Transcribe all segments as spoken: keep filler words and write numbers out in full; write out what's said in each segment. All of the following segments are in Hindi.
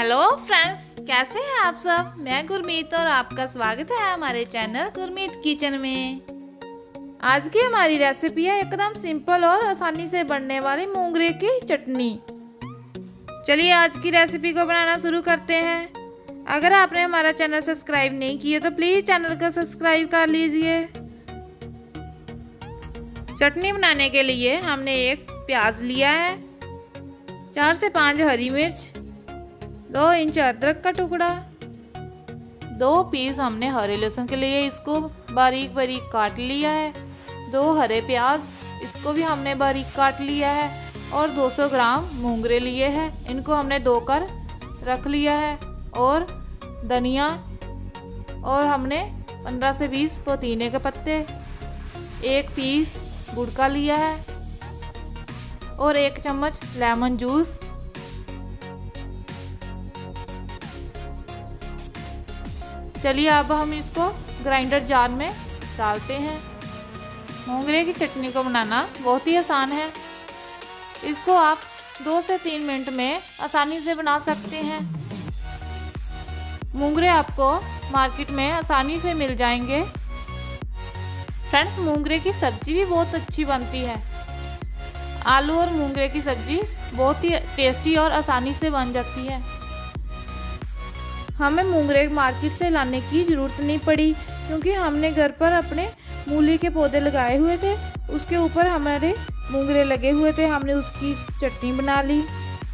हेलो फ्रेंड्स, कैसे हैं आप सब। मैं गुरमीत और आपका स्वागत है हमारे चैनल गुरमीत किचन में। आज की हमारी रेसिपी है एकदम सिंपल और आसानी से बनने वाली मूंगरे की चटनी। चलिए आज की रेसिपी को बनाना शुरू करते हैं। अगर आपने हमारा चैनल सब्सक्राइब नहीं किया तो प्लीज़ चैनल को सब्सक्राइब कर लीजिए। चटनी बनाने के लिए हमने एक प्याज लिया है, चार से पाँच हरी मिर्च, दो इंच अदरक का टुकड़ा, दो पीस हमने हरे लहसुन के लिए इसको बारीक बारीक काट लिया है, दो हरे प्याज इसको भी हमने बारीक काट लिया है और दो सौ ग्राम मूंगरे लिए हैं, इनको हमने धो कर रख लिया है। और धनिया और हमने पंद्रह से बीस पुदीने के पत्ते, एक पीस गुड़ का लिया है और एक चम्मच लेमन जूस। चलिए अब हम इसको ग्राइंडर जार में डालते हैं। मूंगरे की चटनी को बनाना बहुत ही आसान है। इसको आप दो से तीन मिनट में आसानी से बना सकते हैं। मूंगरे आपको मार्केट में आसानी से मिल जाएंगे। फ्रेंड्स, मूंगरे की सब्जी भी बहुत अच्छी बनती है। आलू और मूंगरे की सब्जी बहुत ही टेस्टी और आसानी से बन जाती है। हमें मूंगरे मार्केट से लाने की ज़रूरत नहीं पड़ी, क्योंकि हमने घर पर अपने मूली के पौधे लगाए हुए थे, उसके ऊपर हमारे मूंगरे लगे हुए थे, हमने उसकी चटनी बना ली।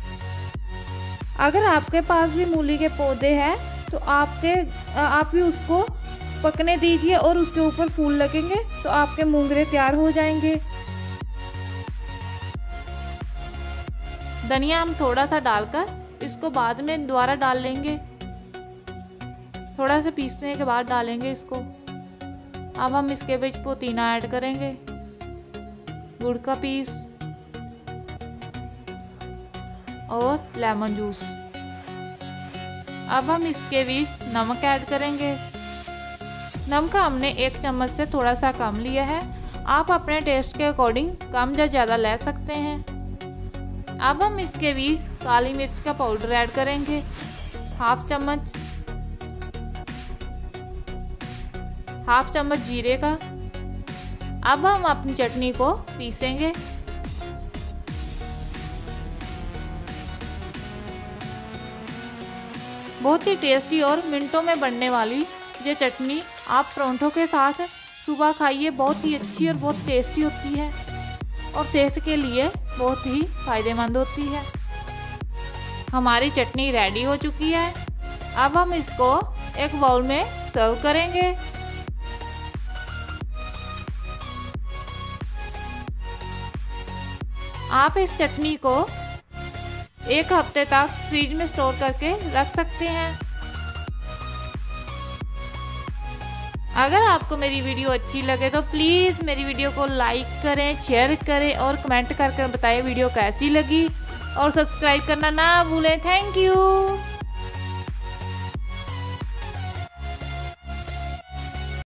अगर आपके पास भी मूली के पौधे हैं तो आपके आप भी उसको पकने दीजिए और उसके ऊपर फूल लगेंगे तो आपके मूंगरे तैयार हो जाएंगे। धनिया हम थोड़ा सा डालकर इसको बाद में दोबारा डाल लेंगे, थोड़ा सा पीसने के बाद डालेंगे इसको। अब हम इसके बीच पुदीना ऐड करेंगे, गुड़ का पीस और लेमन जूस। अब हम इसके बीच नमक ऐड करेंगे। नमक हमने एक चम्मच से थोड़ा सा कम लिया है, आप अपने टेस्ट के अकॉर्डिंग कम या ज़्यादा ले सकते हैं। अब हम इसके बीच काली मिर्च का पाउडर ऐड करेंगे, हाफ चम्मच, हाफ चम्मच जीरे का। अब हम अपनी चटनी को पीसेंगे। बहुत ही टेस्टी और मिनटों में बनने वाली ये चटनी आप परांठों के साथ सुबह खाइए, बहुत ही अच्छी और बहुत टेस्टी होती है और सेहत के लिए बहुत ही फायदेमंद होती है। हमारी चटनी रेडी हो चुकी है। अब हम इसको एक बाउल में सर्व करेंगे। आप इस चटनी को एक हफ्ते तक फ्रिज में स्टोर करके रख सकते हैं। अगर आपको मेरी वीडियो अच्छी लगे तो प्लीज़ मेरी वीडियो को लाइक करें, शेयर करें और कमेंट करके बताएं वीडियो कैसी लगी और सब्सक्राइब करना ना भूलें। Thank you.